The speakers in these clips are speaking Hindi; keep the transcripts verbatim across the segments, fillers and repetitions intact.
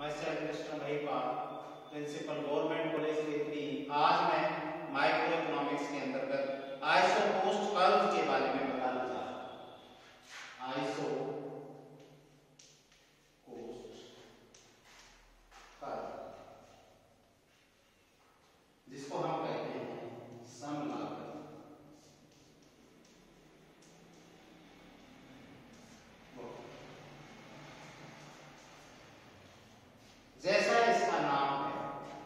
Mister Mahipal, principal government college Ketli. आज मैं माइक्रो इकोनॉमिक्स के अंतर्गत आइसो पोस्ट कर्व के बारे में बताना चाह रहा हूं। आइसो पोस्ट कर्व, जिसको हम कहते हैं सम लागत। जैसा इसका नाम है,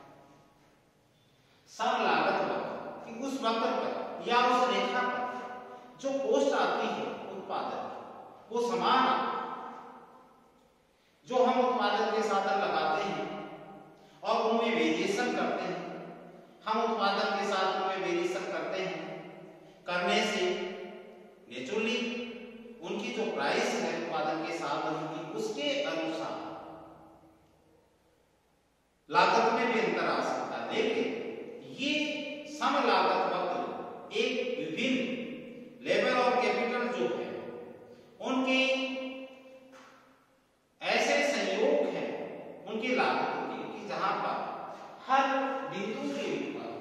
सम लागत वक्र कि उस वक्र पर या उस रेखा पर जो कोस्ट आती है उत्पादन की, वो समान आती है। जो हम उत्पादन के साधन लगाते हैं और उनमें वेरिएशन करते हैं, हम उत्पादन के साथ उनमें वेरिएशन करते हैं, करने से नेचुरली उनकी जो प्राइस है उत्पादन के साधन की, उसके अनुसार लागत में भी अंतर आ सकता है। लेकिन ये सम लागत वक्र एक विभिन्न लेबर और कैपिटल जो है उनके ऐसे संयोग हैं उनकी लागतों के कि जहां पर हर बिंदु के ऊपर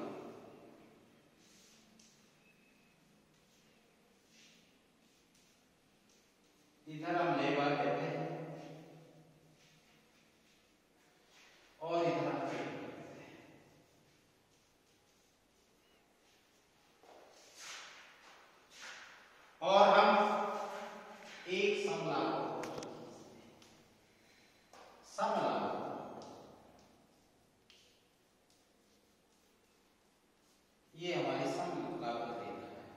इधर हम लेबर कहते हैं और इधर हम कैपिटल कहते हैं। और हम एक सम लागत सम लागत ये हमारी सम लागत रेखा है,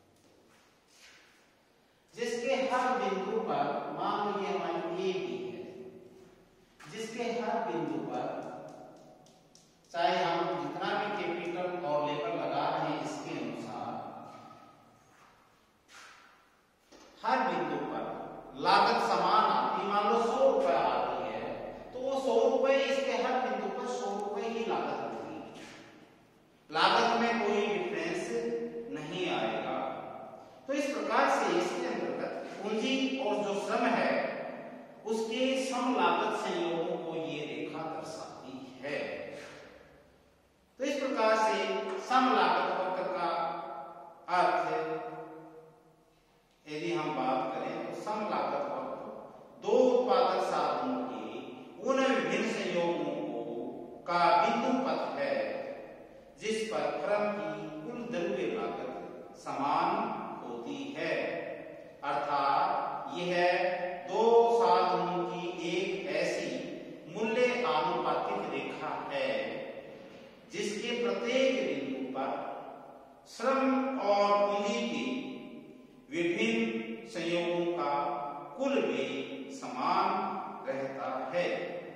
जिसके हर बिंदु पर मान लीजिए हमारी ए बी है, जिसके हर बिंदु पर चाहे हम जितना भी कैपिटल और लेबर लगा रहे हैं इसके अनुसार हर बिंदु पर लागत समान आती। मान लो सौ रुपए आती है तो वो सौ रुपए इसके हर बिंदु पर सौ रुपए ही लागत होगी, लागत में कोई डिफरेंस नहीं आएगा। तो इस प्रकार से इसके अंतर्गत पूंजी और जो श्रम है उसके सम लागत संयोगों को ये रेखा दर्शाती है। तो इस प्रकार से सम लागत वक्र का अर्थ यदि हम बात करें तो सम लागत वक्र दो उत्पादक साधनों के उन विभिन्न संयोगों को का बिंदु पथ है जिस पर फर्म की कुल द्रव्य लागत समान होती है। अर्थात यह दो साधनों की एक ऐसी मूल्य आनुपातिक रेखा है जिसके प्रत्येक बिंदु पर श्रम और पूंजी के विभिन्न संयोगों का कुल भी समान रहता है।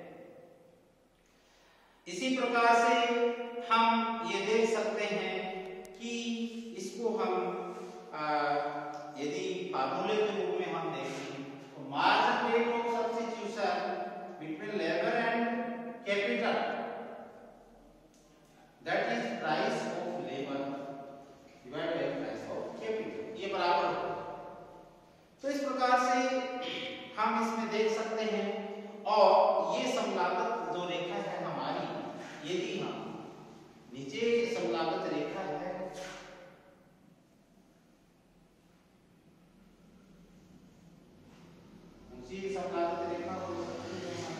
इसी प्रकार से हम ये देख सकते हैं कि इसको हम आ, यदि फार्मूले के रूप में हम देखें तो margin rate of substitution between labour and capital that is price of labour divided by price of capital, ये बराबर होगा। तो इस प्रकार से हम इसमें देख सकते हैं। और ये समलागत जो रेखा है हमारी, यदि हम नीचे समलागत रेखा है ऊंची समलागत रेखा हो सकती है,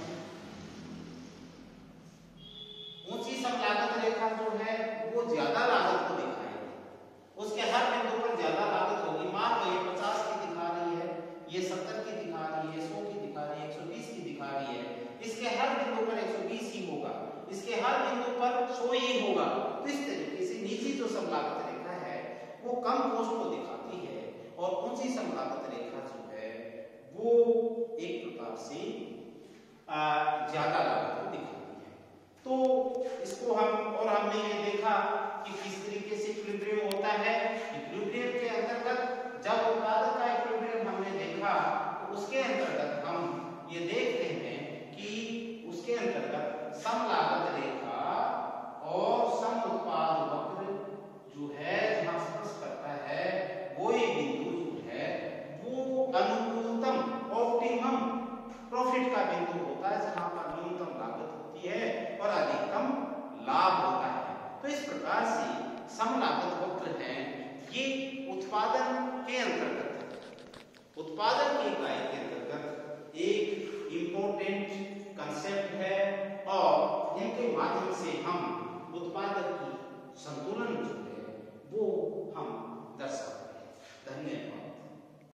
ऊंची समलागत रेखा जो है वो ज्यादा लागत को दिखाएगी, उसके हर बिंदु पर ज्यादा लागत होगी। मान लो ये पचास की दिखा रही है, ये सत्तर की दिखा रही है, सौ की दिखा रही है, एक सौ बीस की दिखा रही है, इसके हर बिंदु पर एक सौ बीस ही होगा, इसके हर बिंदु पर सौ ही होगा। तो इस तरीके से नीची जो समलागत रेखा है वो कम कोस्ट को दिखाती है और ऊंची समलागत रेखा जो है वो एक प्रकार से ज्यादा लागत को दिखाती है। तो इसको हम और हमने ये देखा कि किस तरीके से इक्विलिब्रियम होता है। इक्विलिब्रियम के अंतर्गत जब उत्पादक का इक्विलिब्रियम हमने देखा तो उसके अंतर्गत हम ये देखते हैं कि उसके अंतर्गत सम लागत रेखा और सम उत्पाद वक्र जो है जहां स्पर्श करता है वो ही बिंदु जो है वो अनुकूलतम ऑप्टिमम प्रॉफिट का बिंदु होता है, जहां पर न्यूनतम लागत होती है और अधिकतम लाभ होता है। तो इस प्रकार से सम लागत वक्र है, ये उत्पादन के अंतर्गत उत्पादन की इकाई के अंतर्गत एक इंपॉर्टेंट कंसेप्ट है और इनके माध्यम से हम